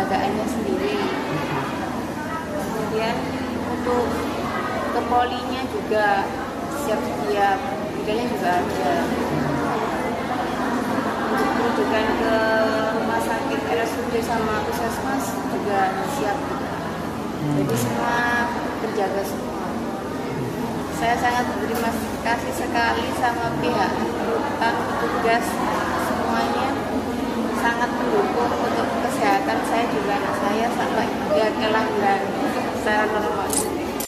penjagaannya sendiri. Kemudian untuk ke polinya juga siap-siap, modelnya juga ada. Untuk rujukan ke rumah sakit RSUD sama puskesmas juga siap. Jadi semua terjaga semua. Saya sangat berterima kasih sekali sama pihak rutan, petugas semuanya sangat mendukung untuk kesehatan saya juga anak saya sampai dia kelahiran secara normal.